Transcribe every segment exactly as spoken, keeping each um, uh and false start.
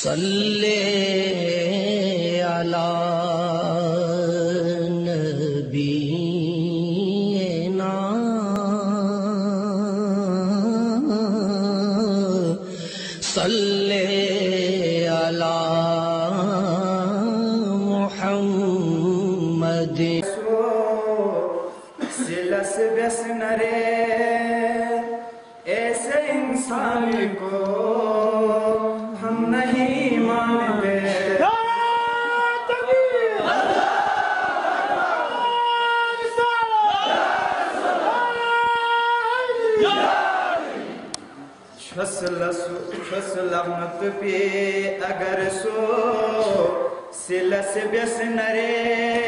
صلی علی نبینا صلی علی محمد سلس بس نرے ایسے انسان کو ہم نہیں مانتے چھس لغمت پہ اگر سو سلس بس نرے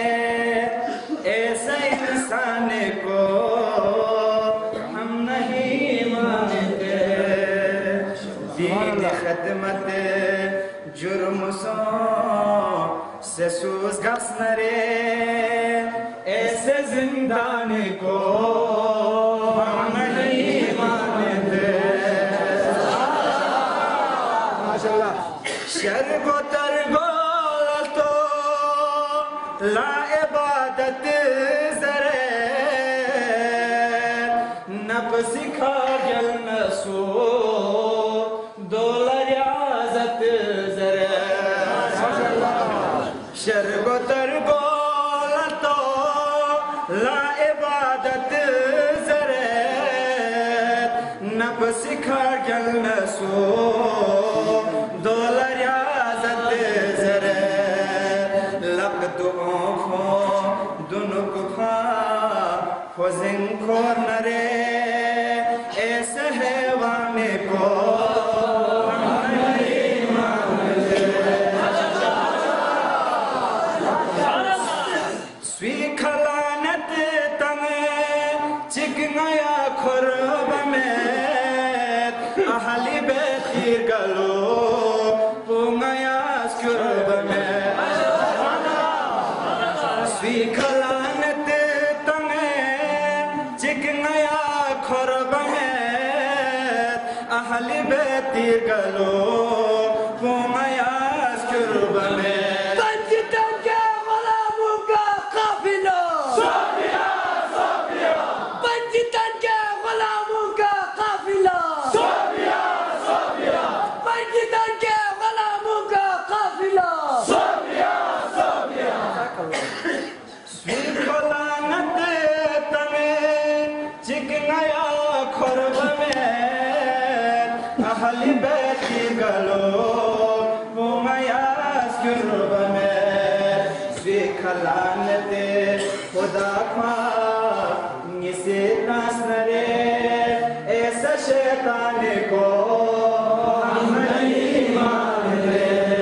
ایسا انسان کو ہم نہیں مانتے دین خدمت جرم سو سے سوز گفس نرے ایسے زندان کو ہم نہیں مانتے شرگ و ترگولتو لا عبادت زرے نفس کھا گل نسو دول ریاضت زرے شرگ و ترگولتو لا عبادت زرے نفس کھا گل نسو دول ریاضت زرے لب دعوں کو دنک کھا خوزن کھور نرے ایسے حیوان کو ہم نہیں مانتے سوی کھلانت تنگے چکنیا خرب میں اہلی بیتی گلو پونگیا سکرب میں سوی کھلانت تنگے چکنیا خرب میں اہلی بیتی گلو پونگیا سکرب میں پنجتن کے غلاموں کا قافلہ صوفیہ صوفیہ پنجتن کے غلاموں کا قافلہ صوفیہ صوفیہ پنجتن کے غلاموں کا قافلہ صوفیہ صوفیہ سوی کھلانت تنگے چکنیا خرب میں اہلی بیتی گلو پونگیا سکرب میں سوی کھلانت خدا خواہ نسی ناس نرے ایسا شیطان کو ہم نہیں مانتے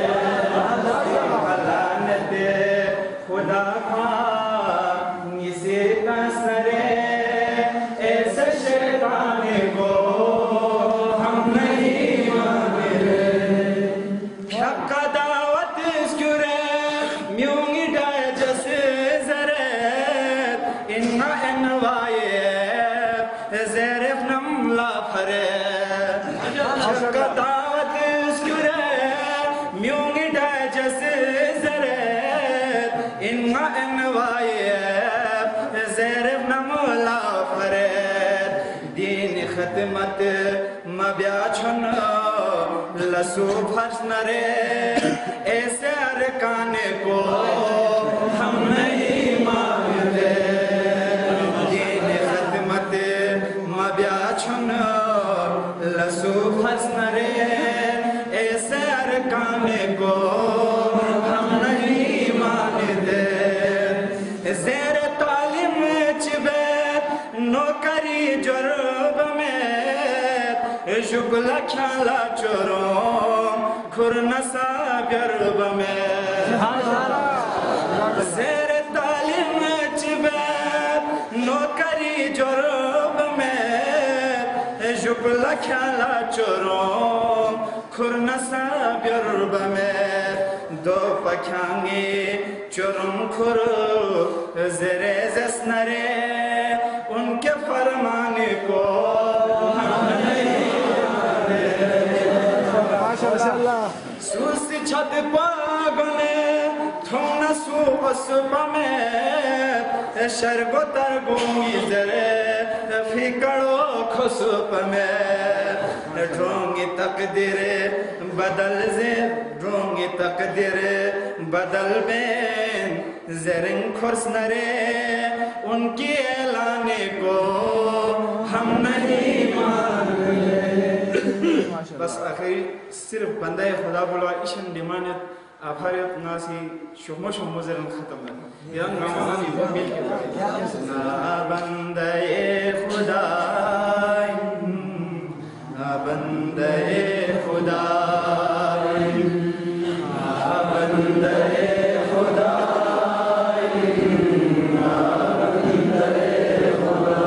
کھلانت خدا خواہ نسی ناس نرے ایسا شیطان کو ہم نہیں مانتے حق دعوت اسکرے میونگی ڈائے جس زرے انہا انوائے زیرف نملا پھرے حق دعوت اسکرے میونگی ڈائے جس زرے انہا انوائے زیرف نملا پھرے دین خدمت مبیا چھنو لسو بھرس نرے ایسے ارکان کو ہم نہیں مانتے دین خدمت مبیا چھنو لسو بھرس نرے ایسے ارکان کو ہم نہیں مانتے زیر تعلیم چبیت نوکری جرب میں شکل کھالا چوروں کھرنسا گرب میں زیر تعلیم چبیت نوکری جرب میں شکل کھالا چوروں کھرنسا گرب میں دو پکھانگی چورم کھر زیر زس نرے ان کے فرمان کو ہم نہیں Susi chad pagone thona su ospame shargo targungi zare fikado khosupame ڈھونگی تقدیر بدل زیر ڈھونگی تقدیر بدل بین زرنگ خرس نرے ان کی اعلانے کو ہم نہیں مان لے بس آخری صرف بندہ خدا بلوا ایشن ڈیمانت آفاریت ناسی شمو شمو زرن ختم ہے یا نامانی مل کے نا بندہ خدا بندے خدا بندے خدا بندے خدا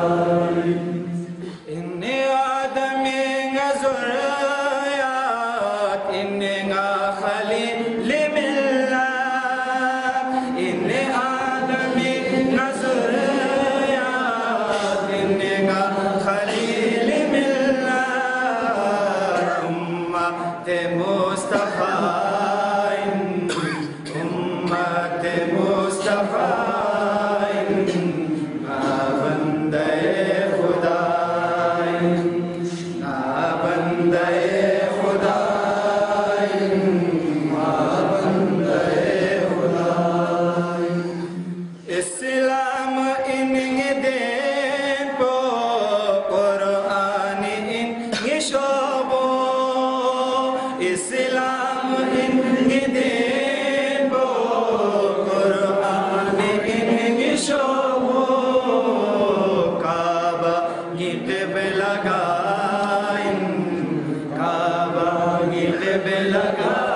ان آدمی ذریات ان خلیل ملت ان آدمی ذریات ان خلیل مصطفیٰ امت مصطفیٰ بندے خدا بندے خدا بندے خدا اسلام ان دین کو قرآن ان شعبوں اسلام ان دین کو قرآن ان شعبوں کعبہ یہ قبلہ گائن کعبہ یہ قبلہ گائن